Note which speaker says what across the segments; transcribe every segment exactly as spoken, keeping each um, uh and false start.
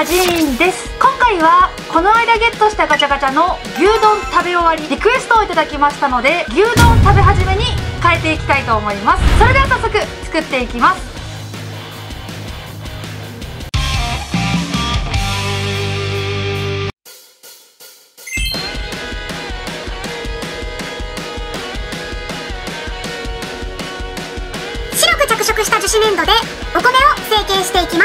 Speaker 1: アジーンです。今回はこの間ゲットしたガチャガチャの牛丼食べ終わりリクエストをいただきましたので、牛丼食べ始めに変えていきたいと思います。それでは早速作っていきます。
Speaker 2: 白く着色した樹脂粘土でお米を成形していきます。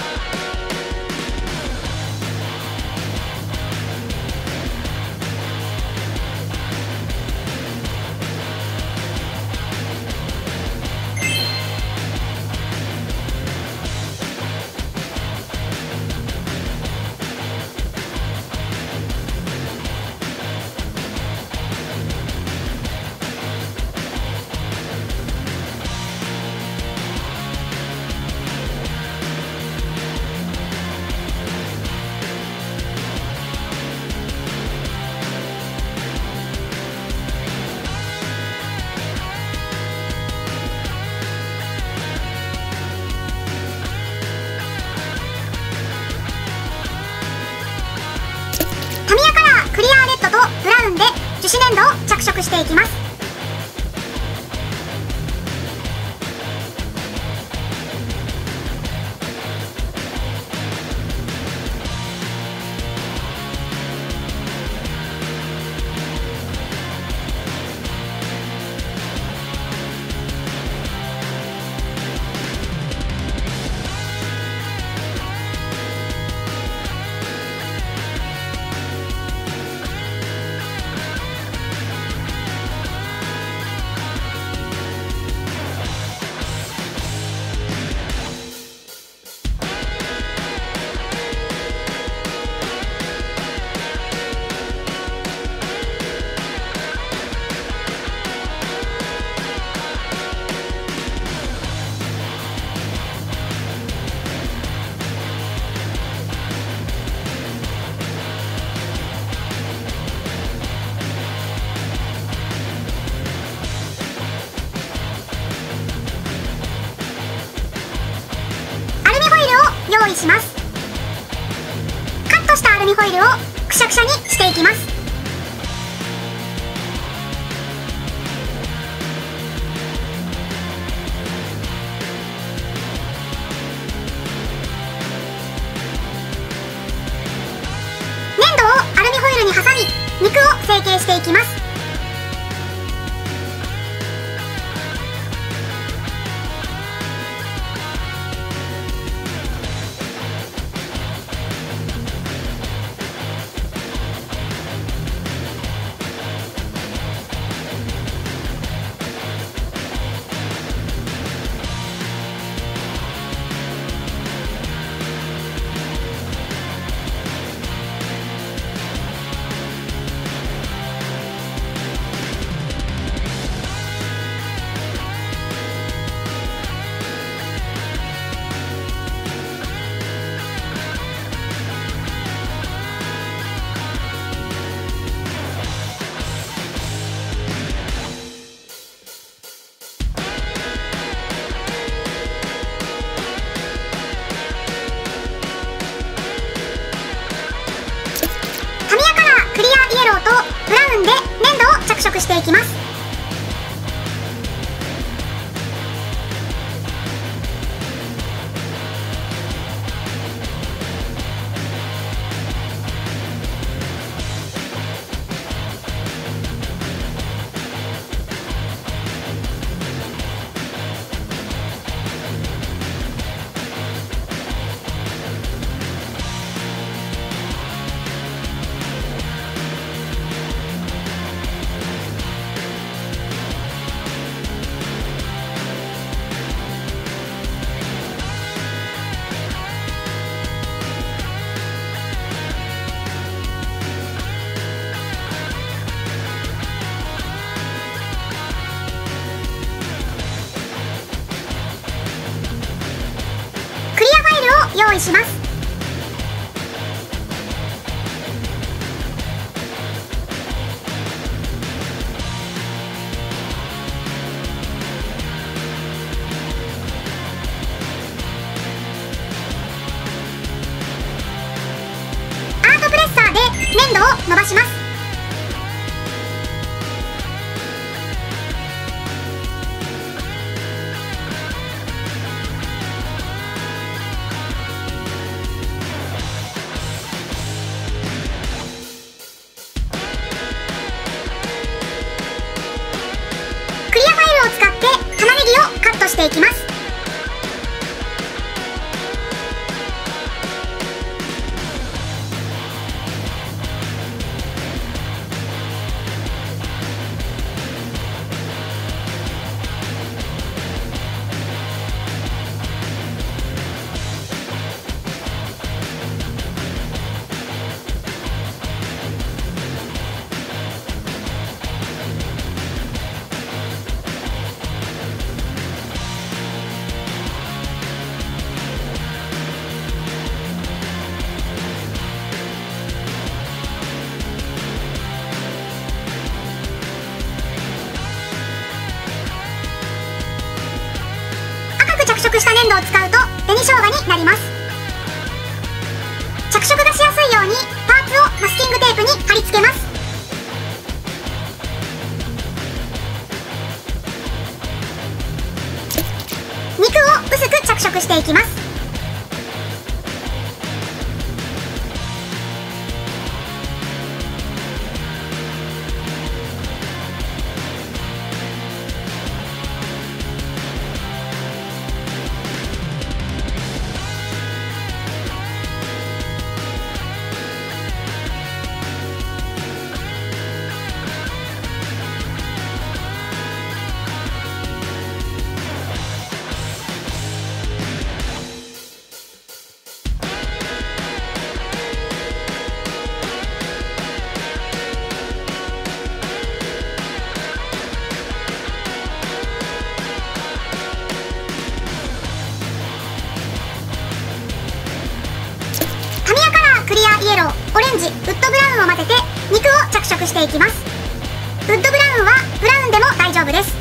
Speaker 2: タミヤカラークリアーレッドとブラウンで樹脂粘土を着色していきます。用意します。カットしたアルミホイルをくしゃくしゃにしていきます。粘土をアルミホイルに挟み肉を成形していきます。イエローとブラウンで粘土を着色していきます。用意します。 伸ばします。クリアファイルを使って玉ねぎをカットしていきます。着色した粘土を使うと紅生姜になります。着色がしやすいようにパーツをマスキングテープに貼り付けます。肉を薄く着色していきます。イエロー、オレンジ、ウッドブラウンを混ぜて肉を着色していきます。ウッドブラウンはブラウンでも大丈夫です。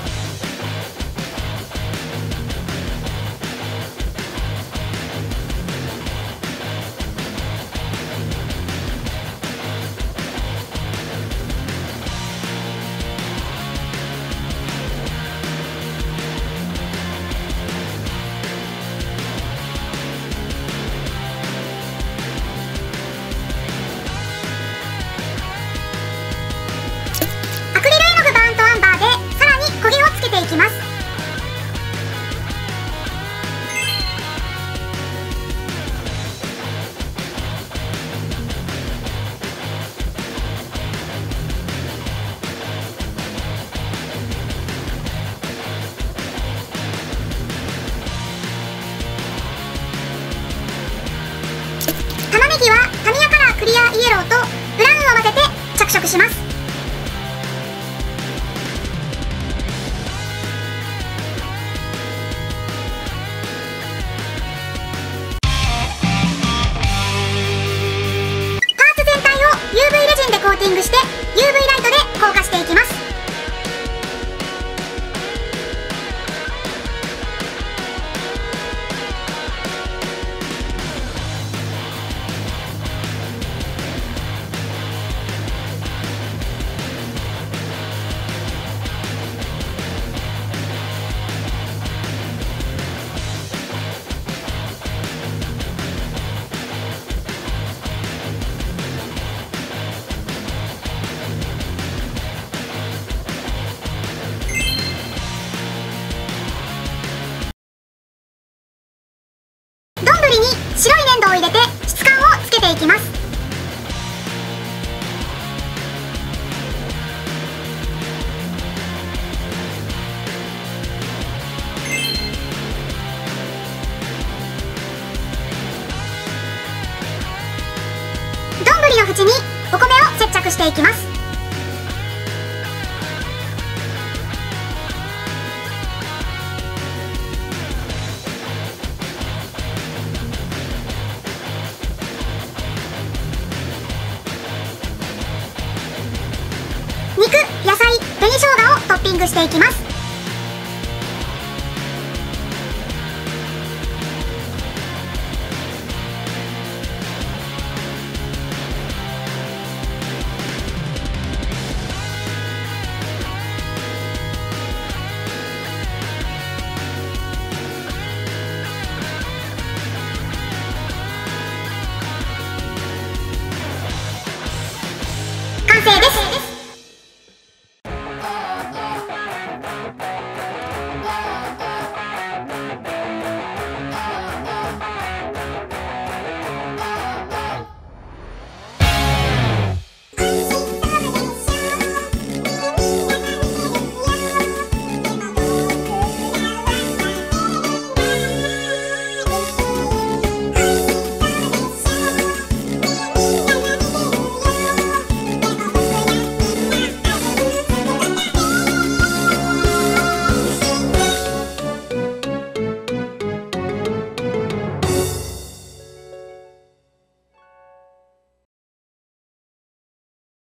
Speaker 2: いきます。玉ねぎはタミヤカラークリアイエローとブラウンを混ぜて着色します。コーティングして ユーブイ ライトで硬化していきます。白い粘土を入れて質感をつけていきます。どんぶりの縁にお米を接着していきます。肉、野菜、紅生姜をトッピングしていきます。